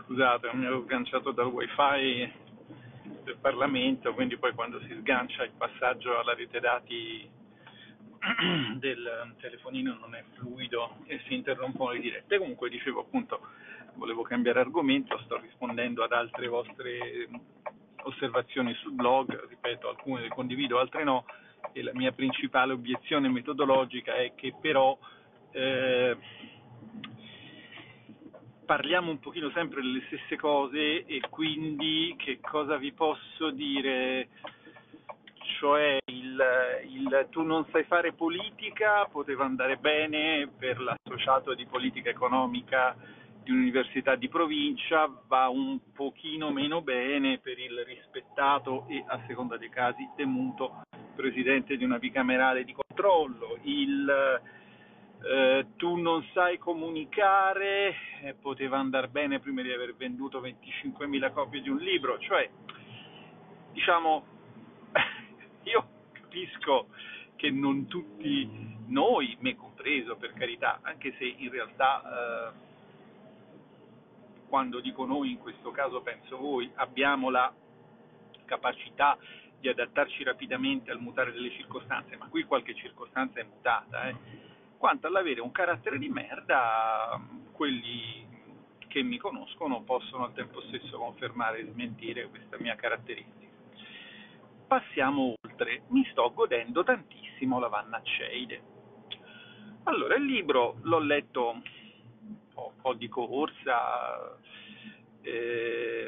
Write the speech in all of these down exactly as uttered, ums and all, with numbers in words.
scusate, mi ero sganciato dal wifi del Parlamento, quindi poi quando si sgancia il passaggio alla rete dati del telefonino non è fluido e si interrompono le dirette. Comunque dicevo appunto, volevo cambiare argomento, sto rispondendo ad altre vostre osservazioni sul blog, ripeto, alcune le condivido, altre no, e la mia principale obiezione metodologica è che però eh, parliamo un pochino sempre delle stesse cose e quindi che cosa vi posso dire? Cioè il, il tu non sai fare politica poteva andare bene per l'associato di politica economica di un'università di provincia, va un pochino meno bene per il rispettato e a seconda dei casi temuto presidente di una bicamerale di controllo. Il eh, tu non sai comunicare eh, poteva andare bene prima di aver venduto venticinquemila copie di un libro, cioè diciamo io capisco che non tutti noi, me compreso per carità, anche se in realtà eh, quando dico noi in questo caso penso voi, abbiamo la capacità di adattarci rapidamente al mutare delle circostanze, ma qui qualche circostanza è mutata, eh. Quanto all'avere un carattere di merda, quelli che mi conoscono possono al tempo stesso confermare e smentire questa mia caratteristica. Passiamo oltre, mi sto godendo tantissimo la Vanna Acceide. Allora, il libro l'ho letto un po' di corsa, eh,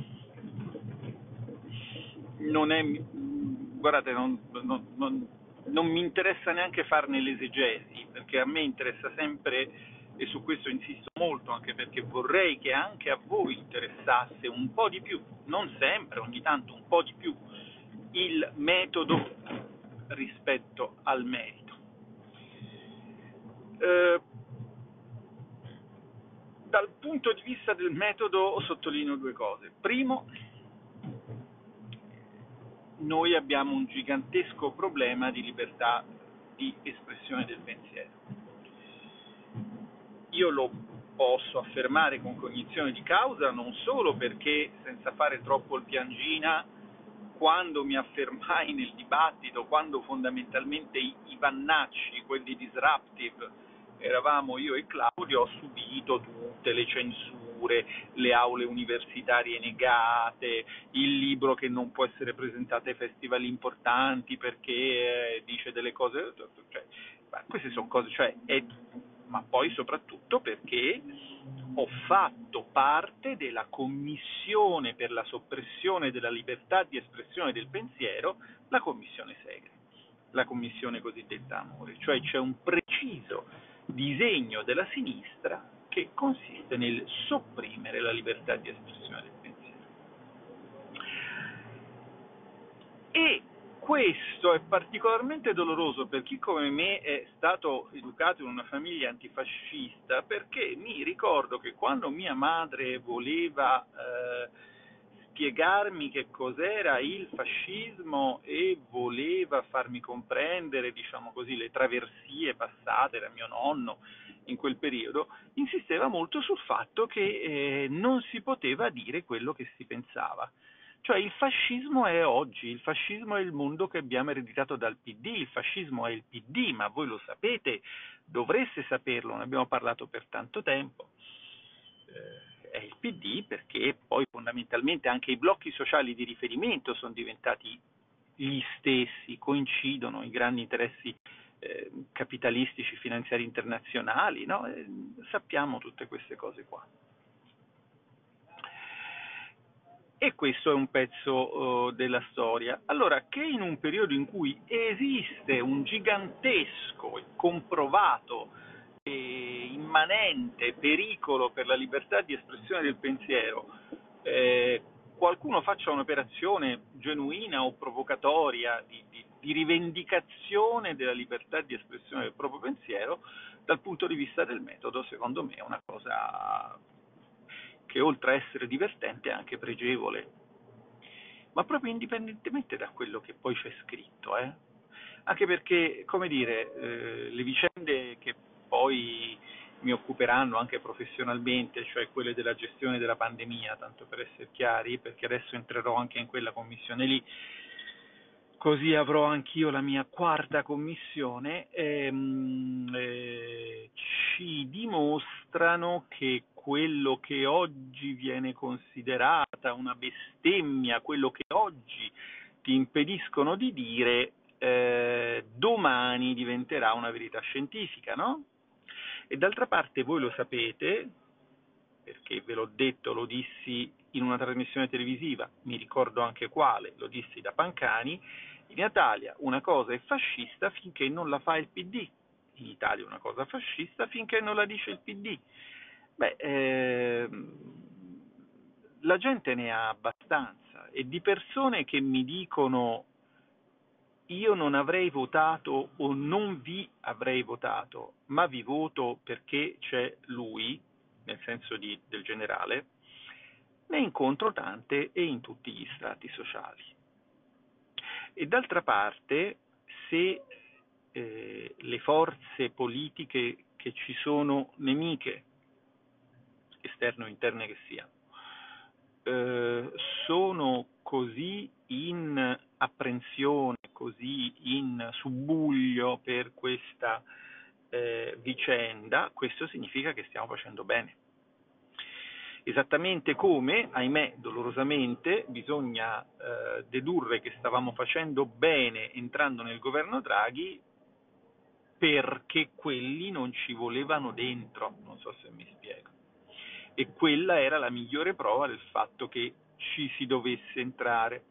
non è, guardate, non, non, non, non mi interessa neanche farne l'esegesi, perché a me interessa sempre, e su questo insisto molto, anche perché vorrei che anche a voi interessasse un po' di più, non sempre, ogni tanto un po' di più, il metodo rispetto al merito. Eh, dal punto di vista del metodo sottolineo due cose. Primo, noi abbiamo un gigantesco problema di libertà di espressione del pensiero. Io lo posso affermare con cognizione di causa non solo perché, senza fare troppo il piangina, quando mi affermai nel dibattito, quando fondamentalmente i, i vannacci, quelli disruptive, eravamo io e Claudio, ho subito tutte le censure, le aule universitarie negate, il libro che non può essere presentato ai festival importanti perché eh, dice delle cose, cioè, queste sono cose, cioè, è, ma poi soprattutto perché ho fatto parte della commissione per la soppressione della libertà di espressione del pensiero, la commissione Segre, la commissione cosiddetta Amore, cioè c'è un preciso disegno della sinistra che consiste nel sopprimere la libertà di espressione del pensiero. E questo è particolarmente doloroso per chi come me è stato educato in una famiglia antifascista, perché mi ricordo che quando mia madre voleva eh, spiegarmi che cos'era il fascismo e voleva farmi comprendere, diciamo così, le traversie passate da mio nonno in quel periodo, insisteva molto sul fatto che eh, non si poteva dire quello che si pensava. Cioè il fascismo è oggi, il fascismo è il mondo che abbiamo ereditato dal P D, il fascismo è il P D, ma voi lo sapete, dovreste saperlo, ne abbiamo parlato per tanto tempo. Eh, è il P D perché poi fondamentalmente anche i blocchi sociali di riferimento sono diventati gli stessi, coincidono i grandi interessi eh, capitalistici, finanziari internazionali, no? Eh, sappiamo tutte queste cose qua. E questo è un pezzo uh, della storia. Allora, che in un periodo in cui esiste un gigantesco, comprovato e immanente pericolo per la libertà di espressione del pensiero, eh, qualcuno faccia un'operazione genuina o provocatoria di, di, di rivendicazione della libertà di espressione del proprio pensiero, dal punto di vista del metodo, secondo me è una cosa che oltre a essere divertente è anche pregevole, ma proprio indipendentemente da quello che poi c'è scritto, eh? Anche perché, come dire, eh, le vicende che poi mi occuperanno anche professionalmente, cioè quelle della gestione della pandemia, tanto per essere chiari, perché adesso entrerò anche in quella commissione lì, così avrò anch'io la mia quarta commissione, ehm, eh, ci dimostrano che quello che oggi viene considerata una bestemmia, quello che oggi ti impediscono di dire, eh, domani diventerà una verità scientifica, no? E d'altra parte voi lo sapete, perché ve l'ho detto, lo dissi in una trasmissione televisiva, mi ricordo anche quale, lo dissi da Pancani, in Italia una cosa è fascista finché non la fa il P D, in Italia una cosa fascista finché non la dice il P D. Beh, ehm, la gente ne ha abbastanza, e di persone che mi dicono io non avrei votato o non vi avrei votato, ma vi voto perché c'è lui, nel senso di, del generale, ne incontro tante e in tutti gli strati sociali. E d'altra parte, se eh, le forze politiche che ci sono nemiche, esterne o interne che siano, eh, sono così in apprensione, così in subbuglio per questa eh, vicenda, questo significa che stiamo facendo bene. Esattamente come, ahimè, dolorosamente, bisogna eh, dedurre che stavamo facendo bene entrando nel governo Draghi perché quelli non ci volevano dentro, non so se mi spiego. E quella era la migliore prova del fatto che ci si dovesse entrare.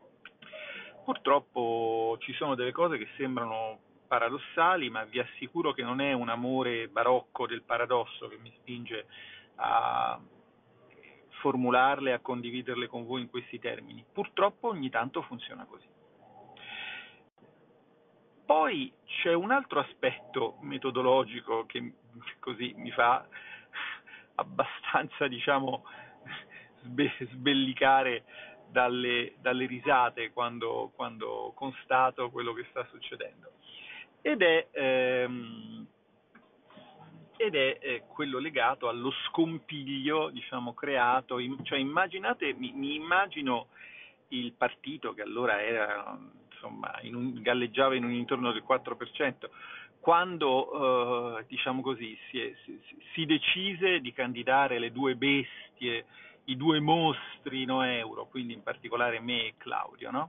Purtroppo ci sono delle cose che sembrano paradossali, ma vi assicuro che non è un amore barocco del paradosso che mi spinge a formularle e a condividerle con voi in questi termini. Purtroppo ogni tanto funziona così. Poi c'è un altro aspetto metodologico che così mi fa abbastanza, diciamo, sbe- sbellicare dalle, dalle risate quando, quando constato quello che sta succedendo. Ed è, ehm, ed è eh, quello legato allo scompiglio, diciamo, creato, in, cioè immaginate, mi, mi immagino il partito che allora era, insomma, in un, galleggiava in un intorno del quattro per cento, quando, eh, diciamo così, si, è, si, si decise di candidare le due bestie, i due mostri no euro, quindi in particolare me e Claudio, no?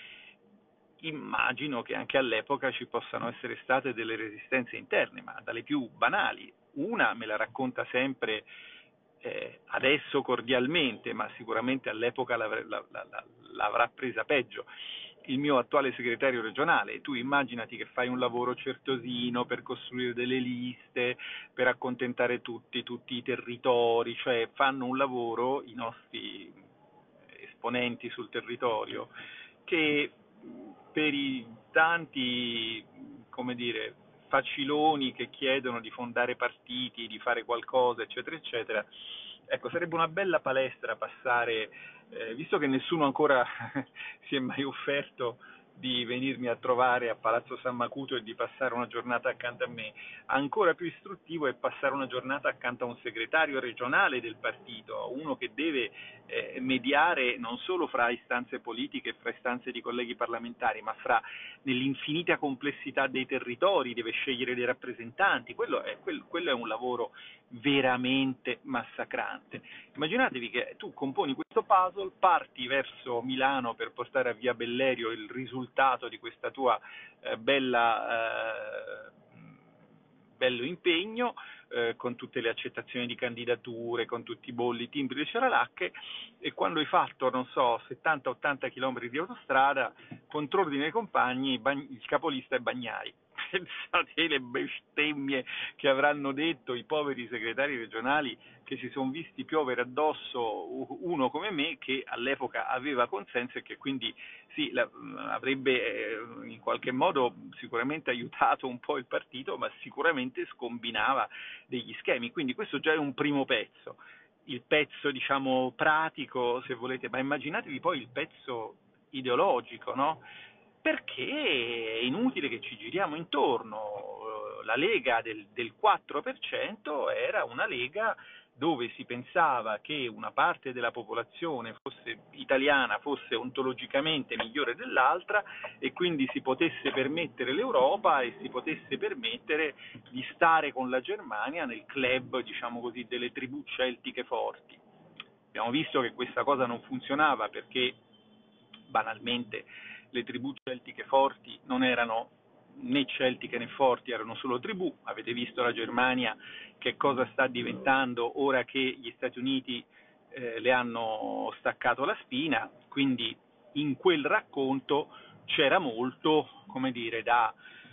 Immagino che anche all'epoca ci possano essere state delle resistenze interne, ma dalle più banali. Una me la racconta sempre eh, adesso cordialmente, ma sicuramente all'epoca l'avrà, la, la, l'avrà presa peggio. Il mio attuale segretario regionale, tu immaginati che fai un lavoro certosino per costruire delle liste, per accontentare tutti, tutti i territori, cioè fanno un lavoro i nostri esponenti sul territorio che per i tanti, come dire, faciloni che chiedono di fondare partiti, di fare qualcosa, eccetera, eccetera, ecco, sarebbe una bella palestra passare, eh, visto che nessuno ancora si è mai offerto di venirmi a trovare a Palazzo San Macuto e di passare una giornata accanto a me, ancora più istruttivo è passare una giornata accanto a un segretario regionale del partito, uno che deve eh, mediare non solo fra istanze politiche e fra istanze di colleghi parlamentari, ma fra nell'infinita complessità dei territori, deve scegliere dei rappresentanti, quello è, quello, quello è un lavoro veramente massacrante. Immaginatevi che tu componi questo puzzle, parti verso Milano per portare a Via Bellerio il risultato di questa tua eh, bella, eh, bello impegno, eh, con tutte le accettazioni di candidature, con tutti i bolli, timbri e ceralacche, e quando hai fatto, non so, settanta ottanta chilometri di autostrada, contrordine ai compagni, il capolista è Bagnai. Pensate le bestemmie che avranno detto i poveri segretari regionali che si sono visti piovere addosso uno come me che all'epoca aveva consenso e che quindi sì, la, avrebbe eh, in qualche modo sicuramente aiutato un po' il partito, ma sicuramente scombinava degli schemi, quindi questo già è un primo pezzo. Il pezzo, diciamo, pratico, se volete, ma immaginatevi poi il pezzo ideologico, no? Perché è inutile che ci giriamo intorno, la Lega del, del quattro per cento era una Lega dove si pensava che una parte della popolazione fosse, italiana fosse ontologicamente migliore dell'altra e quindi si potesse permettere l'Europa e si potesse permettere di stare con la Germania nel club, diciamo così, delle tribù celtiche forti. Abbiamo visto che questa cosa non funzionava perché banalmente le tribù celtiche forti non erano né celtiche né forti, erano solo tribù. Avete visto la Germania che cosa sta diventando ora che gli Stati Uniti eh, le hanno staccato la spina, quindi in quel racconto c'era molto, come dire, da,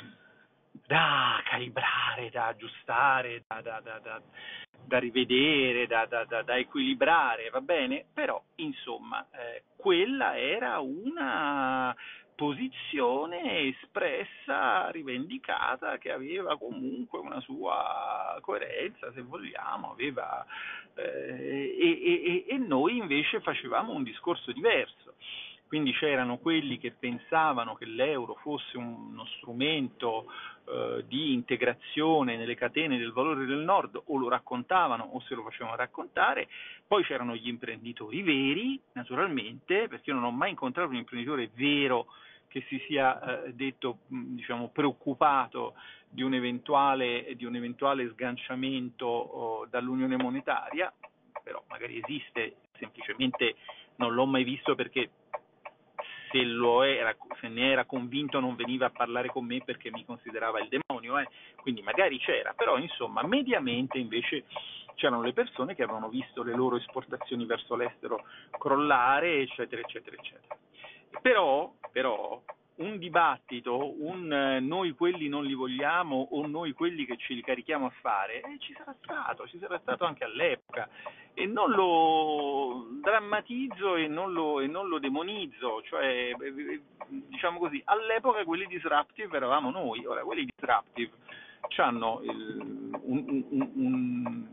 da calibrare, da aggiustare, da, da, da, da, da rivedere, da, da, da, da equilibrare, va bene? Però, insomma, eh, quella era una posizione espressa, rivendicata, che aveva comunque una sua coerenza, se vogliamo, aveva, eh, e, e, e noi invece facevamo un discorso diverso. Quindi c'erano quelli che pensavano che l'euro fosse uno strumento eh, di integrazione nelle catene del valore del nord, o lo raccontavano o se lo facevano raccontare. Poi c'erano gli imprenditori veri, naturalmente, perché io non ho mai incontrato un imprenditore vero che si sia eh, detto, diciamo, preoccupato di un eventuale, di un eventuale sganciamento oh, dall'unione monetaria, però magari esiste, semplicemente non l'ho mai visto perché se, lo era, se ne era convinto non veniva a parlare con me perché mi considerava il demonio, eh? Quindi magari c'era, però insomma mediamente invece c'erano le persone che avevano visto le loro esportazioni verso l'estero crollare, eccetera, eccetera, eccetera. Però, però un dibattito, un eh, noi quelli non li vogliamo o noi quelli che ce li carichiamo a fare, eh, ci sarà stato, ci sarà stato anche all'epoca, e non lo drammatizzo e non lo, e non lo demonizzo, cioè diciamo così, all'epoca quelli disruptive eravamo noi, ora quelli disruptive hanno il, un, un, un,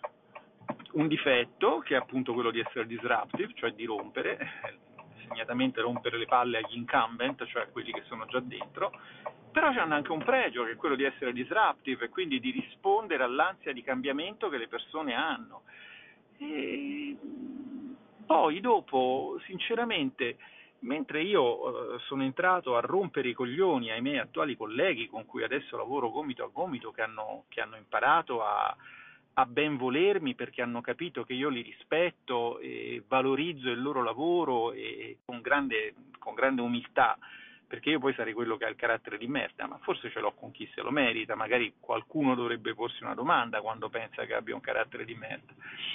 un difetto che è appunto quello di essere disruptive, cioè di rompere, segnatamente rompere le palle agli incumbent, cioè a quelli che sono già dentro, però hanno anche un pregio che è quello di essere disruptive e quindi di rispondere all'ansia di cambiamento che le persone hanno. E poi dopo, sinceramente, mentre io eh, sono entrato a rompere i coglioni ai miei attuali colleghi con cui adesso lavoro gomito a gomito, che hanno, che hanno imparato a, a ben volermi perché hanno capito che io li rispetto e valorizzo il loro lavoro e con grande, con grande umiltà, perché io poi sarei quello che ha il carattere di merda, ma forse ce l'ho con chi se lo merita, magari qualcuno dovrebbe porsi una domanda quando pensa che abbia un carattere di merda.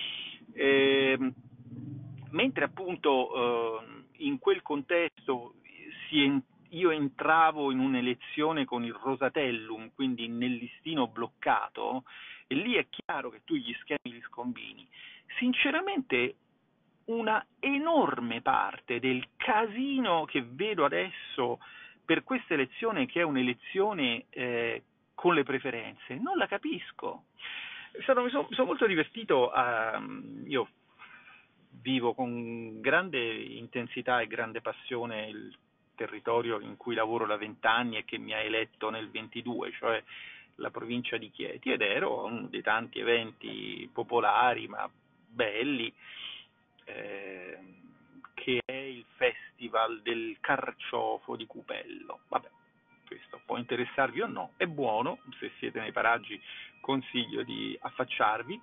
Eh, mentre appunto eh, in quel contesto si en- io entravo in un'elezione con il Rosatellum, quindi nel listino bloccato, e lì è chiaro che tu gli schemi li scombini. Sinceramente una enorme parte del casino che vedo adesso per questa elezione, che è un'elezione eh, con le preferenze, non la capisco. Stato, mi sono son molto divertito a, io vivo con grande intensità e grande passione il territorio in cui lavoro da vent'anni e che mi ha eletto nel ventidue, cioè la provincia di Chieti, ed ero a uno dei tanti eventi popolari ma belli, eh, che è il Festival del Carciofo di Cupello. Vabbè, questo può interessarvi o no, è buono, se siete nei paraggi consiglio di affacciarvi.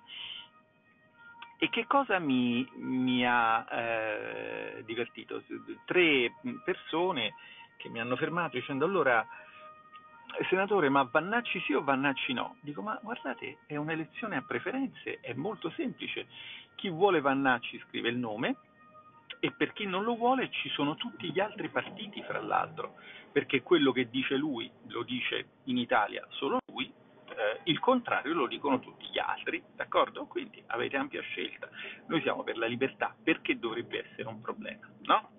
E che cosa mi, mi ha eh, divertito? Tre persone che mi hanno fermato dicendo: allora, senatore, ma Vannacci sì o Vannacci no? Dico: ma guardate, è un'elezione a preferenze, è molto semplice. Chi vuole Vannacci scrive il nome, e per chi non lo vuole ci sono tutti gli altri partiti, fra l'altro, perché quello che dice lui lo dice in Italia solo lui, eh, il contrario lo dicono tutti gli altri, d'accordo? Quindi avete ampia scelta. Noi siamo per la libertà, perché dovrebbe essere un problema, no?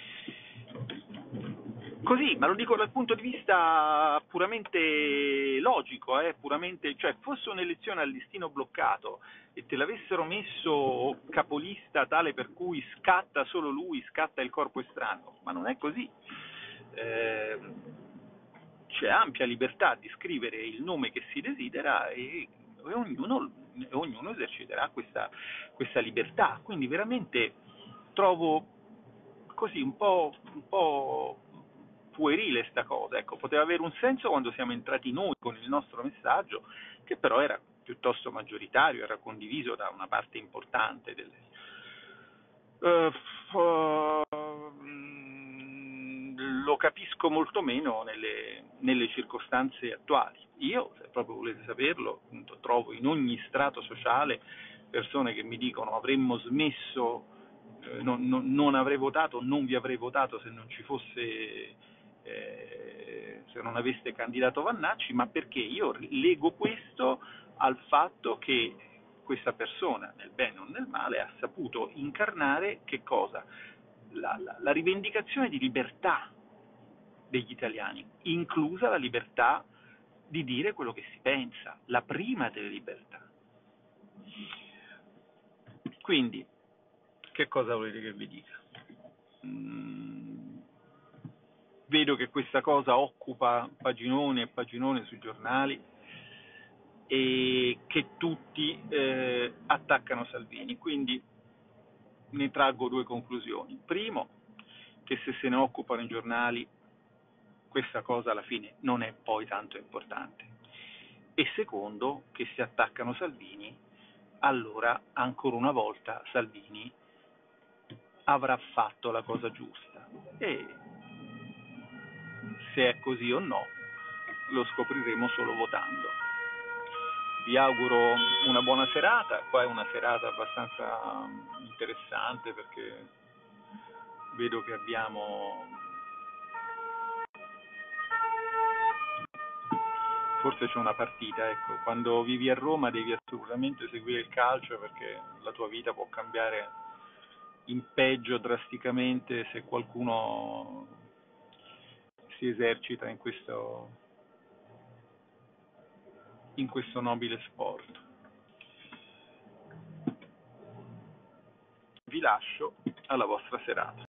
Così, ma lo dico dal punto di vista puramente logico, eh, puramente, cioè fosse un'elezione al listino bloccato e te l'avessero messo capolista tale per cui scatta solo lui, scatta il corpo estraneo, ma non è così. Eh, c'è ampia libertà di scrivere il nome che si desidera e, e ognuno, e ognuno eserciterà questa, questa libertà. Quindi veramente trovo così un po', un po' puerile sta cosa. Ecco, poteva avere un senso quando siamo entrati noi con il nostro messaggio, che però era piuttosto maggioritario, era condiviso da una parte importante delle... Uh, uh, lo capisco molto meno nelle, nelle circostanze attuali. Io, se proprio volete saperlo, appunto, trovo in ogni strato sociale persone che mi dicono avremmo smesso, eh, non, non, non avrei votato, non vi avrei votato se non ci fosse, eh, se non aveste candidato Vannacci, ma perché io lego questo al fatto che questa persona, nel bene o nel male, ha saputo incarnare che cosa? La, la, la rivendicazione di libertà degli italiani, inclusa la libertà di dire quello che si pensa, la prima delle libertà. Quindi, che cosa volete che vi dica? Mm, vedo che questa cosa occupa paginone e paginone sui giornali e che tutti eh, attaccano Salvini, quindi ne traggo due conclusioni. Primo, che se se ne occupano i giornali questa cosa alla fine non è poi tanto importante. E secondo, che se attaccano Salvini, allora ancora una volta Salvini avrà fatto la cosa giusta. E se è così o no, lo scopriremo solo votando. Vi auguro una buona serata, qua è una serata abbastanza interessante perché vedo che abbiamo, forse c'è una partita, ecco, quando vivi a Roma devi assolutamente seguire il calcio perché la tua vita può cambiare in peggio drasticamente se qualcuno si esercita in questo, in questo nobile sport. Vi lascio alla vostra serata.